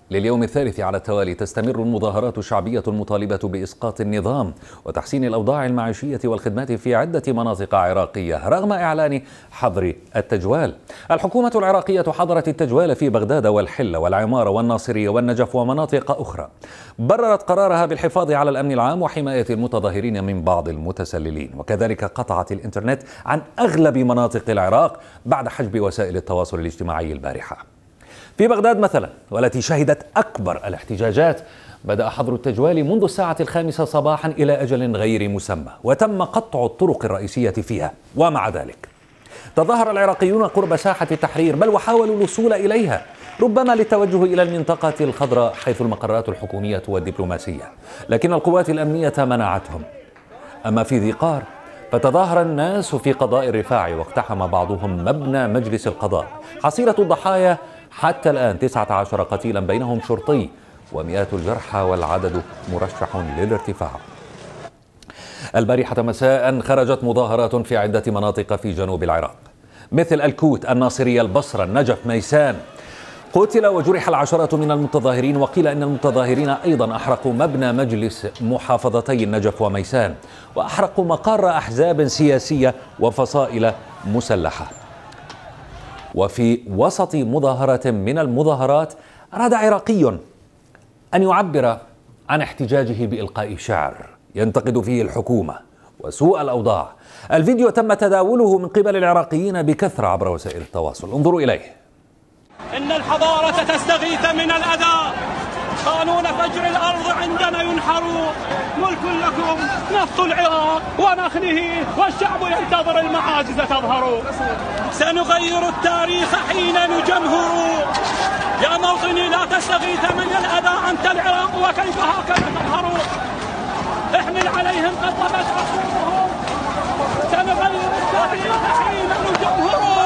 لليوم الثالث على التوالي تستمر المظاهرات الشعبية المطالبة بإسقاط النظام وتحسين الأوضاع المعيشية والخدمات في عدة مناطق عراقية رغم إعلان حظر التجوال. الحكومة العراقية حظرت التجوال في بغداد والحلة والعمارة والناصرية والنجف ومناطق أخرى. بررت قرارها بالحفاظ على الأمن العام وحماية المتظاهرين من بعض المتسللين، وكذلك قطعت الإنترنت عن أغلب مناطق العراق بعد حجب وسائل التواصل الاجتماعي البارحة. في بغداد مثلا، والتي شهدت أكبر الاحتجاجات، بدأ حظر التجوال منذ 5:00 صباحا إلى أجل غير مسمى، وتم قطع الطرق الرئيسية فيها. ومع ذلك تظاهر العراقيون قرب ساحة التحرير، بل وحاولوا الوصول إليها، ربما للتوجه إلى المنطقة الخضراء حيث المقرات الحكومية والدبلوماسية، لكن القوات الأمنية منعتهم. أما في ذي قار فتظاهر الناس في قضاء الرفاع، واقتحم بعضهم مبنى مجلس القضاء. حصيلة الضحايا حتى الآن 19 قتيلا بينهم شرطي ومئات الجرحى، والعدد مرشح للارتفاع. البارحة مساء خرجت مظاهرات في عدة مناطق في جنوب العراق مثل الكوت، الناصرية، البصرة، النجف، ميسان. قتل وجرح العشرات من المتظاهرين، وقيل إن المتظاهرين أيضا أحرقوا مبنى مجلس محافظتي النجف وميسان، وأحرقوا مقر أحزاب سياسية وفصائل مسلحة. وفي وسط مظاهرة من المظاهرات أراد عراقي أن يعبر عن احتجاجه بإلقاء شعر ينتقد فيه الحكومة وسوء الأوضاع. الفيديو تم تداوله من قبل العراقيين بكثرة عبر وسائل التواصل. انظروا إليه. إن الحضارة تستغيث من الأذى، قانون فجر الأرض عندنا ينحر، ملك لكم نفط العراق ونخله، والشعب ينتظر المعاجز تظهر. سنغير التاريخ حين نجمهر، يا موطني لا تستغيث من الأذى، أنت العراق وكيف هكذا تظهر. احمل عليهم قد طبت عصورهم، سنغير التاريخ حين نجمهر.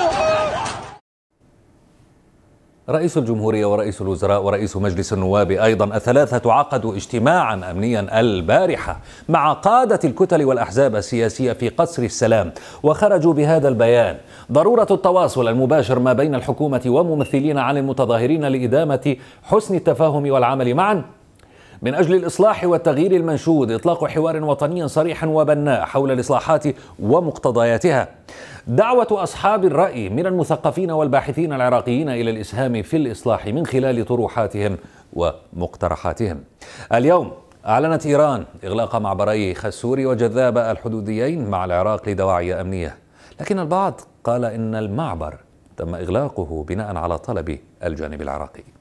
رئيس الجمهورية ورئيس الوزراء ورئيس مجلس النواب أيضا الثلاثة عقدوا اجتماعا أمنيا البارحة مع قادة الكتل والأحزاب السياسية في قصر السلام، وخرجوا بهذا البيان: ضرورة التواصل المباشر ما بين الحكومة وممثلين عن المتظاهرين لإدامة حسن التفاهم والعمل معا من أجل الإصلاح والتغيير المنشود، إطلاق حوار وطني صريح وبناء حول الإصلاحات ومقتضياتها، دعوة أصحاب الرأي من المثقفين والباحثين العراقيين إلى الإسهام في الإصلاح من خلال طروحاتهم ومقترحاتهم. اليوم أعلنت إيران إغلاق معبري خسوري وجذابة الحدوديين مع العراق لدواعي أمنية، لكن البعض قال إن المعبر تم إغلاقه بناء على طلب الجانب العراقي.